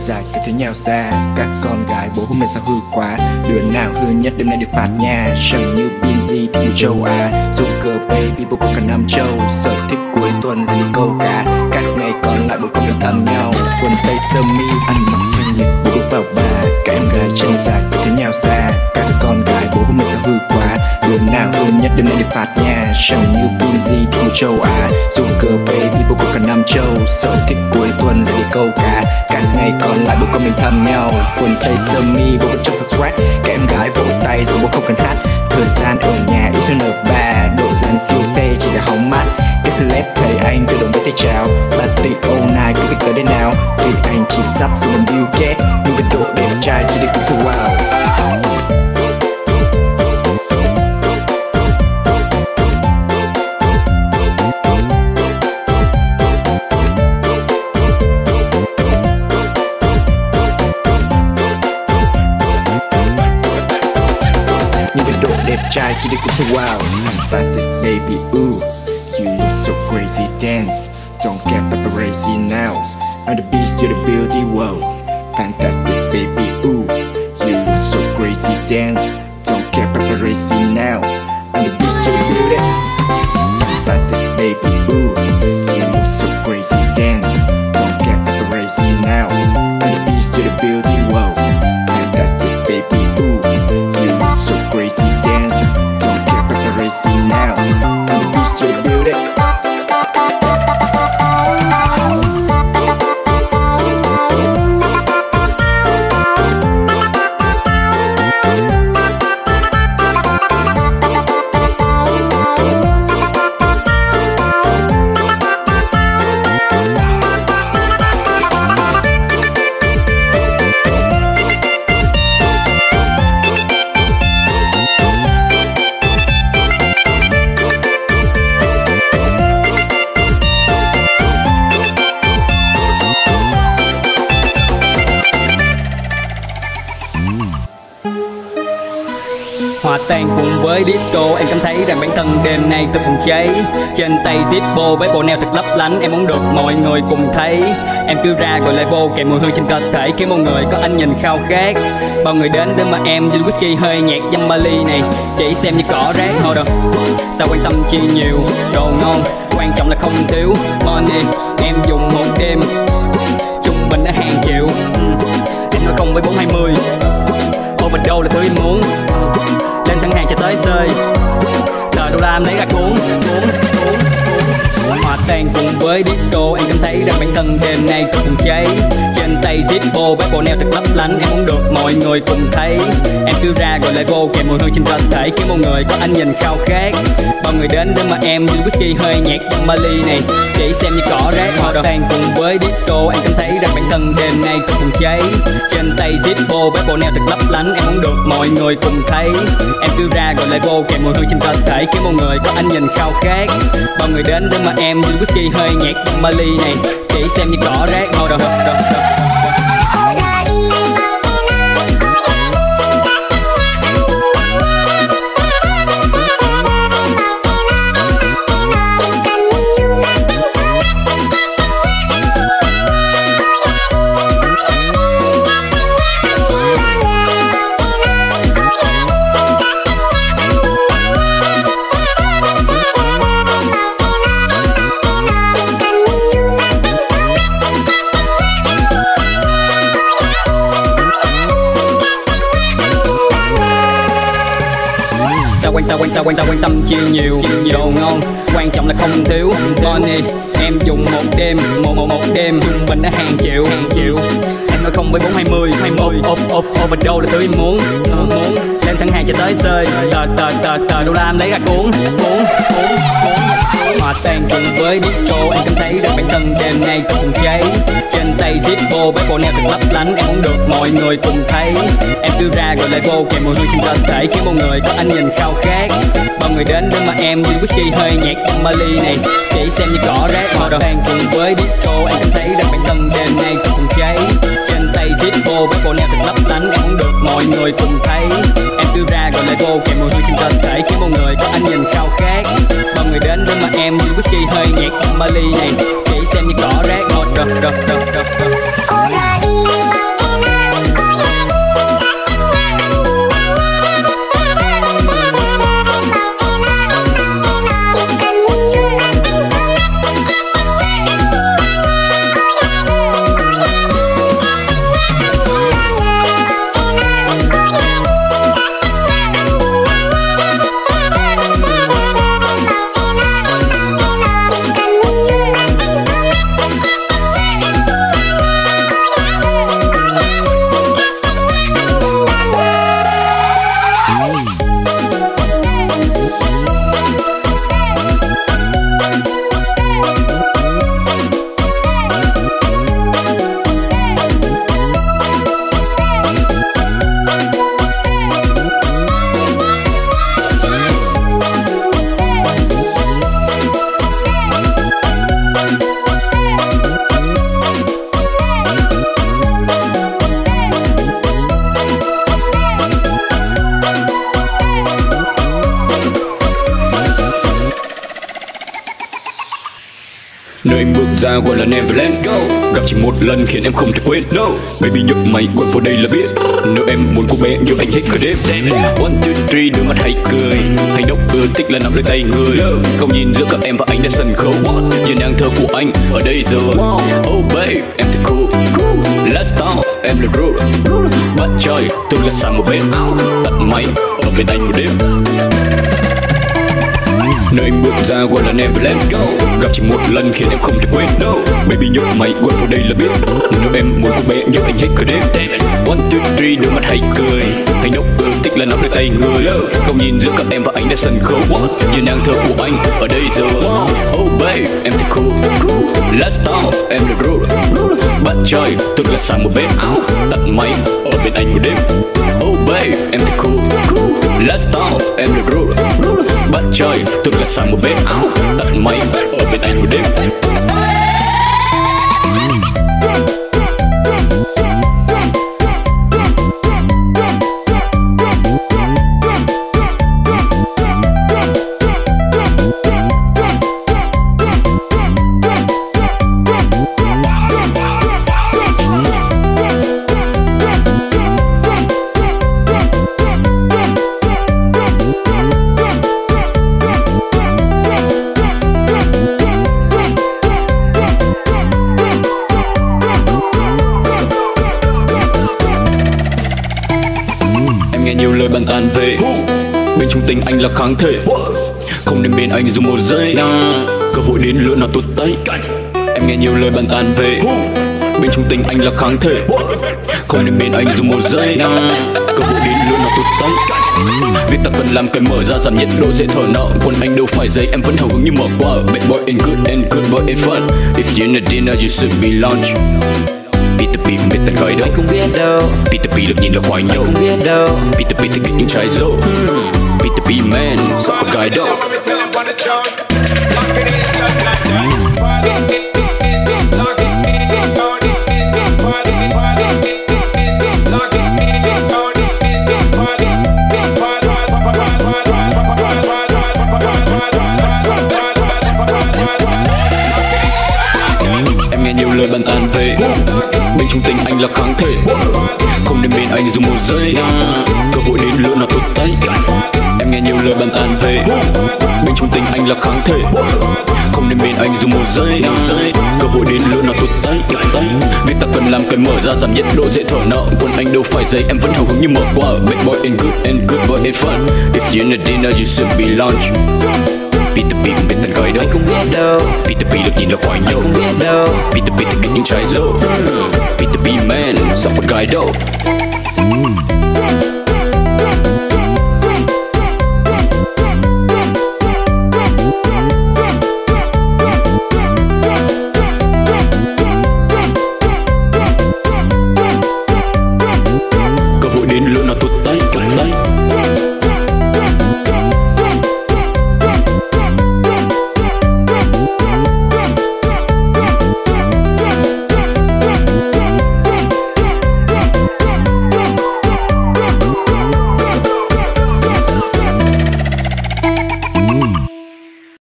dài cứ thế nhào ra. Các con gái bố hôm nay sao hư quá, đứa nào hư nhất đêm nay được phạt nha. Chẳng như Binz thì châu Á, Sugar Baby bố có cả năm châu. Sở thích cuối tuần là đi câu cá, các ngày còn lại bố con mình thăm nhau. Quần tây sơ mi ăn mặc thanh lịch, bố bước vào bar. Các em gái chân dài cứ thế nhào ra. Các con gái bố hôm nay sao hư quá, đứa nào hư nhất đêm nay được phạt nha. Chẳng như Binz thì châu Á, Sugar Baby bố có cả năm châu. Sở thích cuối tuần là đi câu cá, các ngày còn lại bố con mình thăm nhau. Quần tây sơ mi bố vẫn trong sắc swag, các em gái vỗ tay rồi bố không cần hát. Thời gian ở nhà ít hơn ở ba, độ dàn siêu xe chỉ là hóng mát. Cái celeb thấy anh tự động với tay chào, party all night cứ việc tới đây nào. Vì anh chỉ sắp xuống bằng Bill Gates, nhưng cái độ đẹp trai chỉ để cũng so wow. Đẹp trai chỉ để cũng so wow. I'm status baby, ooh, you look so crazy, dance. Don't get paparazzi now. I'm the beast, you're the beauty, whoa. Fantastic baby, ooh, you look so crazy, dance. Don't get paparazzi now. I'm the beast, you're the beauty. I'm status baby, ooh, you look so crazy, dance. Don't get paparazzi now. I'm the beast, you're the beauty, whoa. Fantastic baby, ooh, you look so crazy, dance. Don't get paparazzi now. I'm the beast, you're the beauty. Hòa tan cùng với disco, em cảm thấy rằng bản thân đêm nay tôi cùng cháy. Trên tay Zippo với bộ neo thật lấp lánh, em muốn được mọi người cùng thấy. Em cứ ra gọi lại vô kèm mùi hương trên cơ thể, khiến mọi người có ánh nhìn khao khát. Bao người đến để mà em đi whisky hơi nhạt dăm Bali này, chỉ xem như cỏ rác thôi đâu. Sao quan tâm chi nhiều, đồ ngon, quan trọng là không thiếu money. Em dùng một đêm, trung bình đã hàng triệu. Em nói không với 420, overdose là thứ em muốn. Lên thẳng hàng cho tới rơi, tờ đô la em lấy ra cuốn. Hòa tan cùng với disco, em cảm thấy rằng bản thân đêm nay tôi cùng cháy. Trên tay Zippo với bộ neo thật lấp lánh, em muốn được mọi người cùng thấy. Em cứ ra gọi lại vô kèm mùi hương trên cơ thể, khiến mọi người có ánh nhìn khao khát. Bao người đến để mà em đi whisky hơi nhạt dăm Bali này, chỉ xem như cỏ rác thôi đâu. Tan cùng với disco, em cảm thấy rằng bản thân đêm nay tôi cùng cháy. Trên tay Zippo với bộ neo thật lấp lánh, em muốn được mọi người cùng thấy. Em cứ ra gọi lại vô kèm mùi hương trên cơ thể, khiến mọi người có ánh nhìn khao khát. Bao người đến để mà em đi whisky hơi nhạt dăm Bali này, chỉ xem như cỏ rác thôi đâu. Sao quan tâm chi nhiều, đồ ngon, quan trọng là không thiếu money. Em dùng một đêm, một đêm trung bình đã hàng triệu. Em nói không với 420, overdose là thứ em muốn. Lên thẳng hàng cho tới rơi, tờ đô la em lấy ra cuốn. Hòa tan cùng với disco, em cảm thấy rằng bản thân đêm nay tôi cùng cháy. Trên tay Zippo với bộ neo thật lấp lánh, em muốn được mọi người cùng thấy. Em cứ ra gọi lại vô kèm mùi hương trên cơ thể, khiến mọi người có ánh nhìn khao khát. Bao người đến để mà em đi whisky hơi nhạt dăm Bali này, chỉ xem như cỏ rác thôi đâu. Tan cùng với disco, em cảm thấy rằng bản thân đêm nay tôi cùng cháy. Trên tay Zippo với bộ neo thật lấp lánh, em muốn được mọi người cùng thấy. Em cứ ra gọi lại vô kèm mùi hương trên cơ thể, khiến mọi người có ánh nhìn khao khát. Bao người đến để mà em đi whisky hơi nhạt dăm Bali này, chỉ xem như cỏ rác thôi đâu. Nơi em bước ra gọi là Neverland. Gặp chỉ một lần khiến em không thể quên. No, baby nhấp máy quay vào đây là biết. Nếu em muốn cô bé như anh hết cả đêm. 1, 2, 3 đôi mắt hay cười. Hành động ưa thích là nắm lấy tay người. Không nhìn giữa các em và anh đã sân khấu. Như nàng thơ của anh ở đây rồi. Oh babe, em thật cool. Let's talk, em là ruler. Bắt chơi, tôi là sang một bên. Tắt máy, ở bên anh một đêm. Nơi em bước ra gọi là Neverland. Gặp chỉ một lần khiến em không thể quên. No, baby nhấp máy quay vào đây là biết. Nếu em muốn cô bé như anh hết cả đêm. 1, 2, 3 đôi mắt hay cười. Hành động ưa thích là nắm lấy tay người. Không nhìn giữa các em và anh đã sân khấu. Như nàng thơ của anh ở đây rồi. Oh babe, em thật cool. Let's talk, em là ruler. Bắt chơi, tôi là sang một bên. Tắt máy, ở bên anh một đêm. Oh babe, em thật cool. Let's talk, em là ruler. Bắt chơi, tôi là sang một bên. Tắt máy, ở bên anh một đêm. Nghe nhiều lời bàn tán về bên trong tình anh là kháng thể. Không nên bên anh dù một giây. Cơ hội đến lỡ nào tụt tay. Em nghe nhiều lời bàn tán về bên trong tình anh là kháng thể. Không nên bên anh dù một giây. Cơ hội đến lỡ nào tụt tay. Việc ta cần làm cần mở ra giảm nhiệt độ dễ thở nợ. Quân anh đâu phải giấy, em vẫn hào hứng như mở qua. Bad boy and good boy and fun. If you're not dinner you should be lunch. Peter P không biết tên gọi đâu, anh không biết đâu. Peter P được nhìn là khoai nhau, anh không biết đâu. Peter P thực hiện những trái dâu. Peter P man, sao có gái đâu. Em nghe nhiều lời bàn tán về bên trong tình anh là kháng thể. Không nên bên anh dù một giây. Cơ hội đến lỡ nào tụt tay. Em nghe nhiều lời bàn tán về bên trong tình anh là kháng thể. Không nên bên anh dù một giây. Cơ hội đến lỡ nào tụt tay. Việc ta cần làm cần mở ra giảm nhiệt độ dễ thở nợ. Quân anh đâu phải giấy, em vẫn hào hứng như mở qua. Bad boy and good boy and fun. If you're not dinner you should be lunch. Peter P không biết tên gọi đâu, anh không biết đâu. Peter P được nhìn là khoai nhau, anh không biết đâu. Peter P thực hiện những trái dâu. Peter P man, sao có gái đâu.